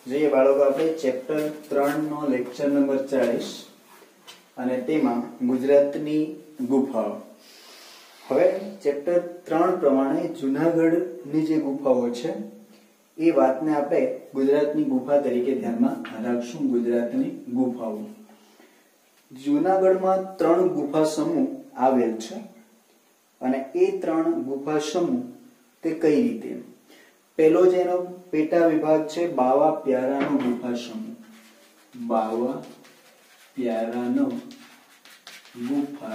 જોઈએ બાળકો આપણે ચેપ્ટર 3 નો લેક્ચર નંબર 40 અને તેમાં ગુજરાતની ગુફાઓ. હવે ચેપ્ટર 3 પ્રમાણે જૂનાગઢની જે ગુફાઓ છે એ વાતને આપણે ગુજરાતની ગુફા તરીકે ધ્યાનમાં રાખશું. ગુજરાતની ગુફાઓ જૂનાગઢમાં 3 ગુફા સમૂહ આવેલ છે અને એ 3 ગુફા સમૂહ તે કઈ રીતે? પહેલો જેનો પેટા વિભાગ છે બાવા પ્યારાનો ગુફા સમૂહ. બાવા પ્યારાનો ગુફા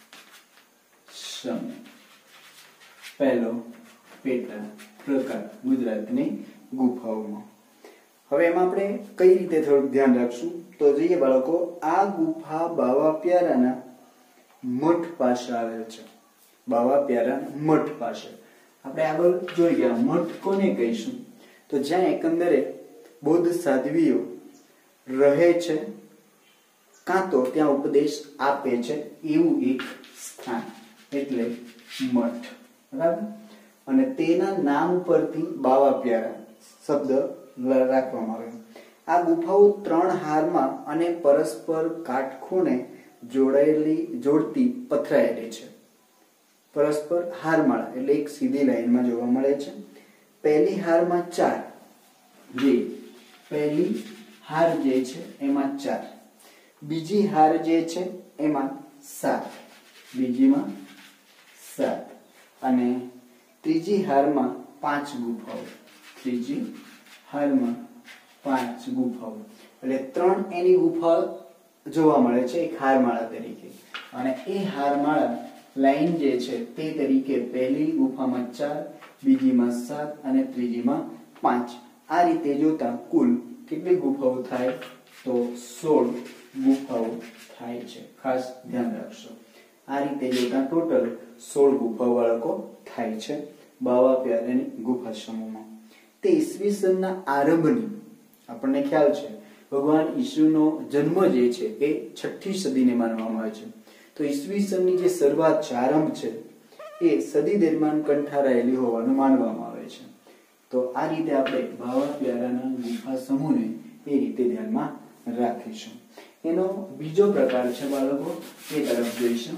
સમૂહ પહેલો પેટા પ્રકાર ગુજરાતની ગુફાઓમાં. હવે એમાં આપણે કઈ રીતે થોડું ધ્યાન રાખશું તો જોઈએ બાળકો, આ ગુફા બાવા પ્યારાના મઠ પાસે આવેલ છે. બાવા પ્યારાના મઠ પાસે આપણે આગળ જોઈ ગયા. મઠ કોને કહીશું તો જ્યાં એકંદરે બૌદ્ધ સાધ્વીઓ રહે છે કાં તો ત્યાં ઉપદેશ આપે છે એવું એક સ્થાન, એટલે મઠ. બરાબર. અને તેના નામ પરથી બાવા પ્યારા શબ્દ રાખવામાં આવ્યો. આ ગુફાઓ 3 હારમાં અને પરસ્પર કાટખૂણે જોડતી પથરાયેલી છે. પરસ્પર હારમાળા એટલે એક સીધી લાઈનમાં જોવા મળે છે. પહેલી હારમાં 4, જે પહેલી હાર જે છે એમાં 4, બીજી હાર જે છે એમાં 7, બીજીમાં 7 અને ત્રીજી હારમાં 5 ગુફાઓ. ત્રીજી હારમાં 5 ગુફાઓ એટલે 3 એની ગુફા જોવા મળે છે એક હારમાળા તરીકે. અને એ હારમાળા લાઈન જે છે તે તરીકે પહેલી ગુફામાં 4, બીજીમાં 7 અને ત્રીજીમાં 5. આ રીતે જોતા કુલ કેટલી ગુફાઓ થાય તો 16 ગુફાઓ થાય છે. ખાસ ધ્યાન રાખશો. આ રીતે જોતા ટોટલ 16 ગુફાઓ બાળકો થાય છે બાવા પ્યારાની ગુફા સમૂહમાં. તે ઈસવીસનના આરંભની આપણને ખ્યાલ છે ભગવાન ઈસુનો જન્મ જે છે એ 6ઠી સદીને માનવામાં આવે છે. તો ઈસવીસનની જે શરૂઆત છે, આરંભ છે, એ સદી દરમિયાન કંઠારાયેલી હોવાનું માનવામાં આવે છે. તો આ રીતે આપણે બાવા પ્યારાના ગુફા સમૂહને એ રીતે ધ્યાનમાં રાખીશું. એનો બીજો પ્રકાર છે બાળકો, એ તરફ જોઈશું.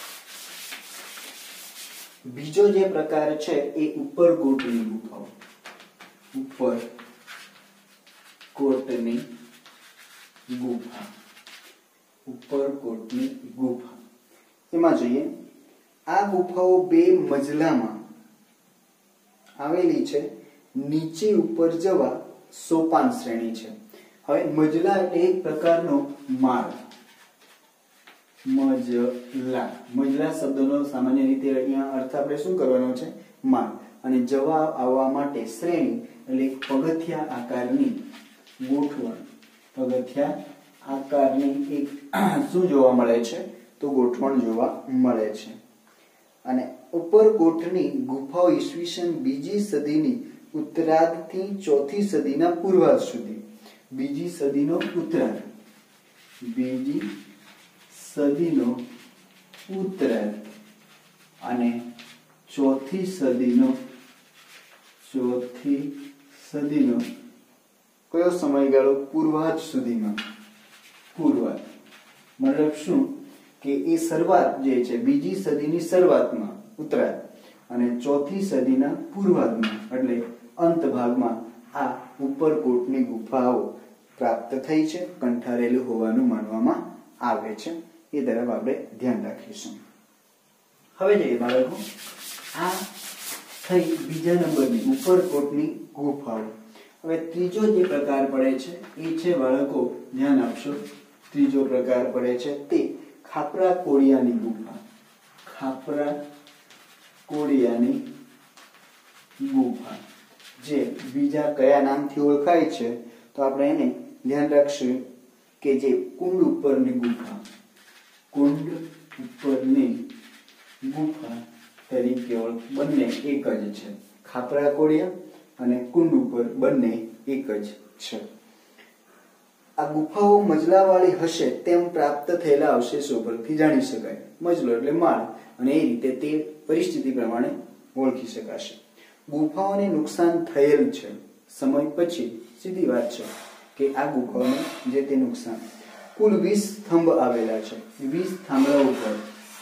બીજો જે પ્રકાર છે એ ઉપરકોટની ગુફાઓ. ઉપરકોટની ગુફા. ઉપરકોટની ગુફા એમાં જોઈએ, આ ગુફાઓ 2 મજલામાં આવેલી છે. નીચે ઉપર જવા સોપાન શ્રેણી છે. હવે મજલા એટલે એક પ્રકારનો માળ. મજલા શબ્દનો સામાન્ય રીતે અહીંયા અર્થ આપણે શું કરવાનો છે? માળ. અને જવા આવવા માટે શ્રેણી એટલે પગથિયા આકારની ગોઠવણ. પગથિયા આકારની એક શું જોવા મળે છે તો ગોઠવણ જોવા મળે છે. અને ઉપરકોટની ગુફાઓ ઈસવીસન 2જી સદીની ઉત્તરાર્ધથી 4થી સદીના પૂર્વાર્ધ સુધી. 2જી સદીનો ઉત્તરાર્ધ, 2જી સદીનો ઉત્તરાર્ધ અને 4થી સદીનો કયો સમયગાળો? પૂર્વાર્ધ સુધીમાં. પૂર્વાર્ધ મતલબ શું કે એ શરૂઆત જે છે 2જી સદીની શરૂઆતમાં ઉત્તરાર્ધ અને 4થી સદીના પૂર્વાર્ધમાં એટલે અંત ભાગમાં આ ઉપરકોટની ગુફાઓ પ્રાપ્ત થઈ છે, કંઠારેલું હોવાનું માનવામાં આવે છે. એ તરફ આપણે ધ્યાન રાખીશું. હવે જોઈએ બાળકો, આ થઈ બીજા નંબરની ઉપરકોટની ગુફાઓ. હવે ત્રીજો જે પ્રકાર પડે છે એ છે બાળકો, ધ્યાન આપશો, ત્રીજો પ્રકાર પડે છે તે ખાપરા કોડિયાની ગુફા. ખાપરા કોડિયાની ગુફા જે બીજા કયા નામથી ઓળખાય છે તો આપણે એને ધ્યાન રાખશું કે જે કુંડ ઉપરની ગુફા. કુંડ ઉપરની ગુફા તરીકે બંને એક જ છે. ખાપરા કોડિયા અને કુંડ ઉપર બંને એક જ છે. આ ગુફાઓ મજલાવાળી હશે તેમ પ્રાપ્ત થયેલા અવશેષો પરથી જાણી શકાય. મજલો એટલે માળ અને એ રીતે તે પરિસ્થિતિ પ્રમાણે ઓળખી શકાશે. ગુફાઓને નુકસાન થયેલ છે સમય પછી સીધી વાત છે કે આ ગુફાઓને જે તે નુકસાન. કુલ 20 સ્તંભ આવેલા છે. 20 થાંભલાઓ ઉપર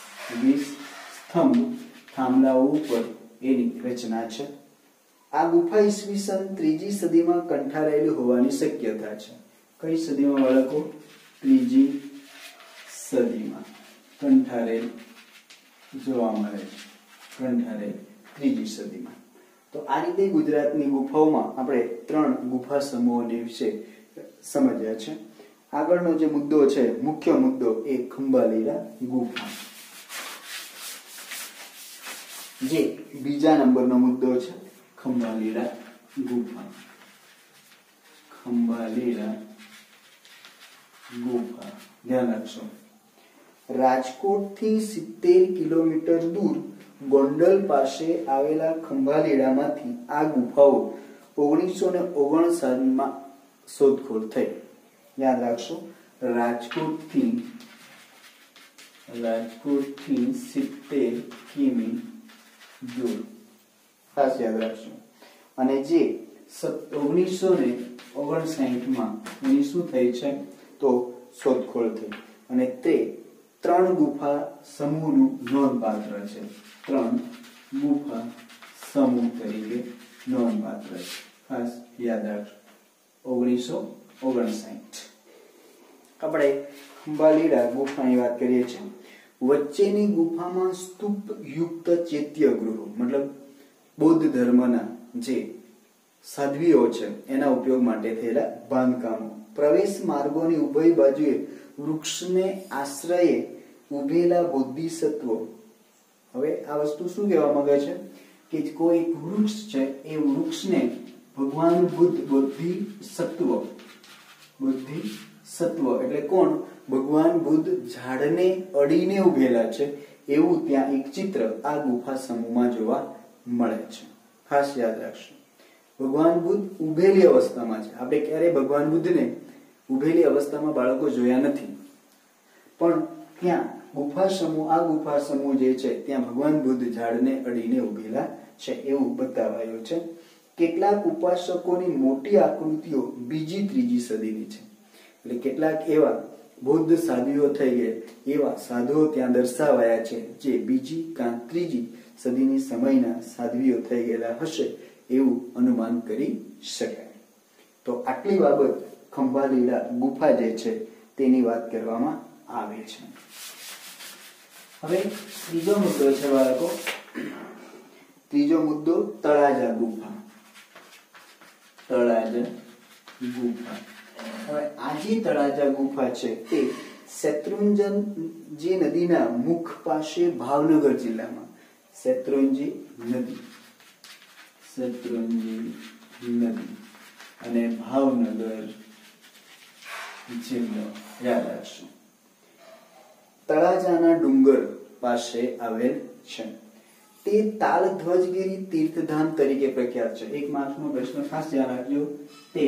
20 થાંભલાઓ ઉપર એની રચના છે. આ ગુફા ઈસવીસન 3જી સદીમાં કંઠારાયેલી હોવાની શક્યતા છે. કઈ સદીમાં બાળકો? 3જી સદીમાં કંઠારેલ જોવા મળે છે. કંઠારેલ 3જી સદીમાં. તો આ રીતે ગુજરાતની ગુફાઓમાં આપણે 3 ગુફા સમૂહોની વિશે સમજ્યા છે. આગળનો જે મુદ્દો છે, મુખ્ય મુદ્દો, એ ખંભાલીરા ગુફા, જે બીજા નંબરનો મુદ્દો છે. ખંભાલીરા ગુફા. ખંભાલીરા ગુફા ધ્યાન રાખશો. રાજકોટથી 70 કિલોમીટર દૂર ગોંડલ પાસે આવેલા ખંભાલીરામાંથી આ ગુફાઓ 1959માં શોધખોળ થઈ. યાદ રાખશો, રાજકોટથી 70 કિમી દૂર, ખાસ યાદ રાખશો. અને જે 1959માં એની શું થઈ છે? તો શોધખોળ થઈ. અને તે 3 ગુફા સમૂહનું નોંધપાત્ર છે. 3 ગુફા સમૂહ તરીકે નોંધપાત્ર છે. ખાસ યાદ રાખજો. 1959 આપણે ખંભાલીરા ગુફાની વાત કરીએ છીએ. વચ્ચેની ગુફામાં સ્તૂપ યુક્ત ચૈત્યગૃહો, મતલબ બૌદ્ધ ધર્મના જે સાધ્વીઓ છે એના ઉપયોગ માટે થયેલા બાંધકામો. પ્રવેશ માર્ગોની ઉભય બાજુએ વૃક્ષને આશ્રયે ઉભેલા બોધિસત્વો. હવે આ વસ્તુ શું કહેવા માંગે છે કે કોઈ વૃક્ષ છે, એ વૃક્ષને ભગવાન બુદ્ધ બોધિસત્વ એટલે કોણ? ભગવાન બુદ્ધ ઝાડને અડીને ઉભેલા છે એવું ત્યાં એક ચિત્ર આ ગુફા સમૂહમાં જોવા મળે છે. ખાસ યાદ રાખશો, ભગવાન બુદ્ધ ઉભેલી અવસ્થામાં છે. આપણે ક્યારેય ભગવાન બુદ્ધને ઉભેલી અવસ્થામાં બાળકો જોયા નથી, પણ ત્યાં આ ગુફા સમૂહ જે છે ત્યાં ભગવાન બુદ્ધ ઝાડને અડીને ઉભેલા છે એવું બતાવાયું છે. કેટલાક ઉપાસકોની મોટી આકૃતિઓ 2જી 3જી સદીની છે. એટલે કેટલાક એવા બૌદ્ધ સાધુઓ થઈ ગયા, એવા સાધુઓ ત્યાં દર્શાવાયા છે જે 2જી કાં 3જી સદીની સમયના સાધ્વીઓ થઈ ગયેલા હશે એવું અનુમાન કરી શકાય. તો આટલી બાબત ખંભાલીરા ગુફા જે છે તેની વાત કરવામાં આવે છે. હવે ત્રીજો મુદ્દો છે બાળકો. ત્રીજો મુદ્દો તળાજા ગુફા. તળાજા ગુફા. હવે આ જે તળાજા ગુફા છે તે શેત્રુંજી નદીના મુખ પાસે ભાવનગર જિલ્લામાં, શેત્રુંજી નદી અને ભાવનગર જિલ્લો યાદ રાખશું. તળાજાના ડુંગર પાસે આવેલ છે. તે તાલધ્વજગીરી તીર્થધામ તરીકે પ્રખ્યાત છે. એક માર્કનો પ્રશ્ન ખાસ ધ્યાન રાખજો. તે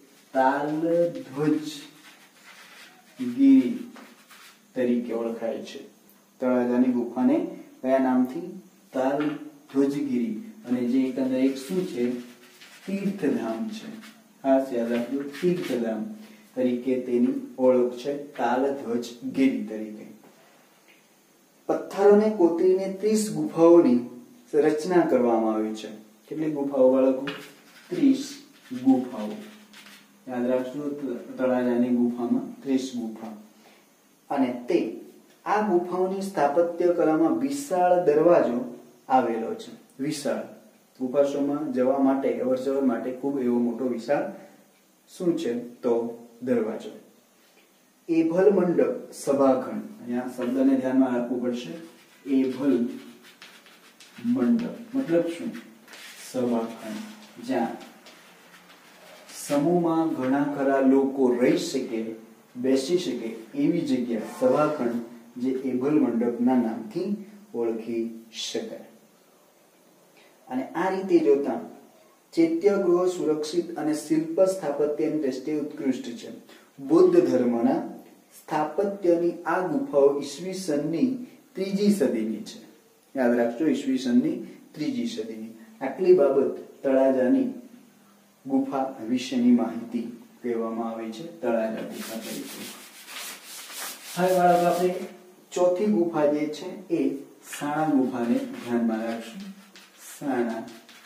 તાલધ્વજગીરી તરીકે ઓળખાય છે. તળાજાની ગુફાને કયા નામથી? તાલધ્વજગીરી. અને જે એકંદર એક શું છે? તીર્થધામ છે. ખાસ યાદ રાખજો, તીર્થધામ તરીકે તેની ઓળખ છે, તાલધ્વજગીરી તરીકે. પથ્થરોને કોતરીને 30 ગુફાઓની રચના કરવામાં આવી છે. કેટલી ગુફાઓ બાળકો? 30 ગુફાઓ. યાદ રાખજો, તળાજાની ગુફામાં 30 ગુફા. અને તે આ ગુફાઓની સ્થાપત્ય કલામાં વિશાળ દરવાજો આવેલો છે. વિશાળ ગુફાઓમાં જવા માટે, અવરજવર માટે ખૂબ એવો મોટો વિશાળ શું છે? તો દરવાજો. એભલ મંડપ સભાખંડ. અહીંયા શબ્દને ધ્યાનમાં રાખવું પડશે. એભલ મંડપ મતલબ શું? સભાખંડ, જ્યાં સમૂહમાં ઘણા ખરા લોકો રહી શકે, બેસી શકે એવી જગ્યા, સભાખંડ, જે એભલ મંડપના નામથી ઓળખી શકાય. અને આ રીતે જોતા ચૈત્યગૃહો સુરક્ષિત અને શિલ્પ સ્થાપત્યની દ્રષ્ટિએ ઉત્કૃષ્ટ છે. બૌદ્ધ ધર્મના સ્થાપત્યની આ ગુફાઓ ઈસવીસનની 3જી સદીની છે. યાદ રાખજો, ઈસવીસનની 3જી સદીની. આટલી બાબત તળાજાની ગુફા વિશેની માહિતી કહેવામાં આવે છે તળાજા ગુફા તરીકે. હવે બાળકો આપણે ચોથી ગુફા જે છે એ સાણા ગુફાને ધ્યાનમાં રાખશું. સાણા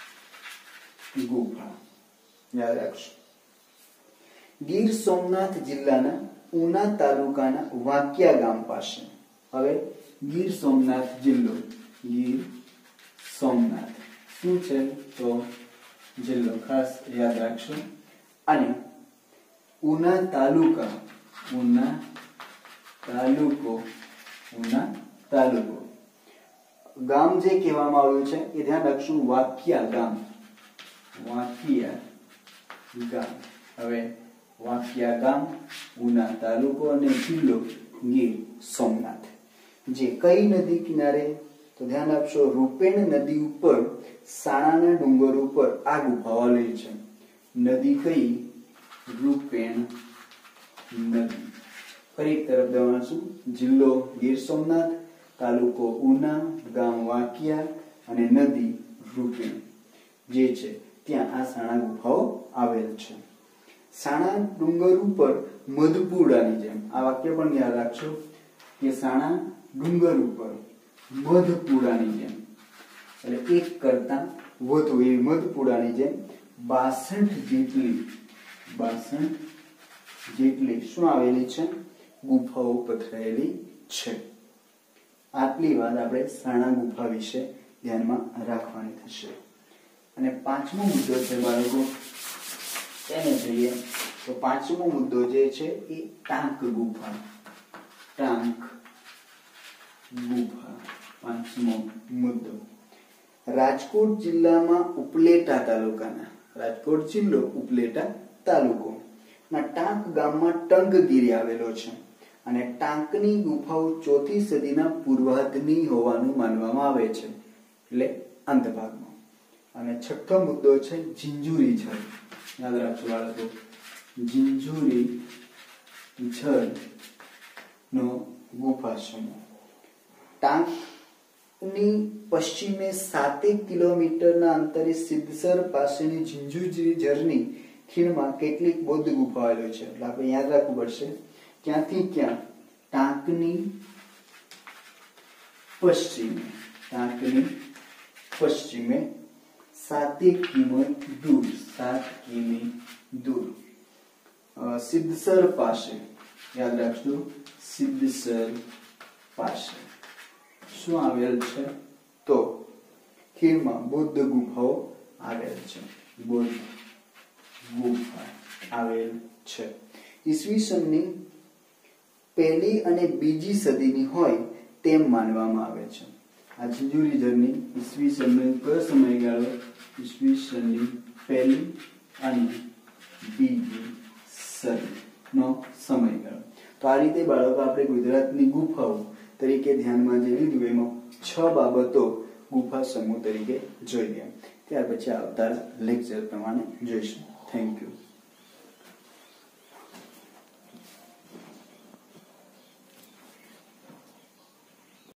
ગુફા યાદ રાખશું. ગીર સોમનાથ જિલ્લાના ઉના તાલુકાના વાંકિયા ગામ પાસે. હવે ગીર સોમનાથ જિલ્લો, ગીર સોમનાથ શું છે તો જિલ્લો, ખાસ યાદ રાખશો. અને ઉના તાલુકા, ઉના તાલુકો, ઉના તાલુકો. ગામ જે કહેવામાં આવ્યું છે એ ધ્યાન રાખશું, વાંકિયા ગામ, વાંકિયા ગામ. હવે વાંકિયા ગામ, ઉના તાલુકો અને જિલ્લો ગીર સોમનાથ. જે કઈ નદી કિનારે તો ધ્યાન આપશો, રૂપેણ નદી ઉપર સાણાના ડુંગર ઉપર આ ગુફાઓ આવેલી છે. નદી કઈ? રૂપેણ નદી. ફરી એક તરફ જણાવશું, જિલ્લો ગીર સોમનાથ, તાલુકો ઉના, ગામ વાંકિયા અને નદી રૂપેણ જે છે ત્યાં આ સાણા ગુફાઓ આવેલ છે. સાણા ડુંગર ઉપર મધપુડાની જેમ, આ વાક્ય પણ યાદ રાખશો કે સાણા ડુંગર ઉપર મધપુડાની જેમ, એટલે એક કરતા વધુ એવી મધપુડાની જેમ 62 જેટલી શું આવેલી છે? ગુફાઓ પથરાયેલી છે. આટલી વાત આપણે સાણા ગુફા વિશે ધ્યાનમાં રાખવાની થશે. અને પાંચમો મુદ્દો છે બાળકો, તેને જોઈએ તો પાંચમો મુદ્દો જે છે એ ટાંક ગુફા. ટાંક ગુફા પાંચમો મુદ્દો. રાજકોટ જિલ્લામાં ઉપલેટા તાલુકાના, રાજકોટ જિલ્લો ઉપલેટા તાલુકો ના ટાંક ગામમાં ટંકગીરી આવેલો છે. અને ટાંકની ગુફાઓ 4થી સદીના પૂર્વાર્ધની હોવાનું માનવામાં આવે છે, એટલે અંતભાગમાં. અને છઠ્ઠો મુદ્દો છે ઝિંઝુરી છલ. યાદ રાખજો બાળકો, ઝિંઝુરી છલ નો ગુફા સમૂહ. ટાંકની પશ્ચિમે 7 કિલોમીટરના અંતરે સિદ્ધસર પાસેની ઝિંઝુરી ઝરની ખીણમાં કેટલીક બૌદ્ધ ગુફાઓ આવેલી છે. એટલે આપણે યાદ રાખવું પડશે ક્યાંથી ક્યાં? ટાંકની પશ્ચિમે 7 કિમી દૂર સિદ્ધસર પાસે, યાદ રાખજો, સિદ્ધસર પાસે શું આવેલ છે તો ખીણમાં બૌદ્ધ ગુફાઓ આવેલ છે. બૌદ્ધ ગુફા આવેલ છે. ઈસવીસનની 1લી અને 2જી સદીની હોય તેમ માનવામાં આવે છે. આ ઝિંઝુરી ઝરની ઈસવીસનનો કયો સમયગાળો? ઈસવીસનની 1લી અને 2જી સદીનો સમયગાળો. તો આ રીતે બાળકો આપણે ગુજરાતની ગુફાઓ તરીકે ધ્યાનમાં જે લીધું એમાં 6 બાબતો ગુફા સમૂહ તરીકે જોઈ ગયા. ત્યાર પછી આવતા લેક્ચર પ્રમાણે જોઈશું. Thank you.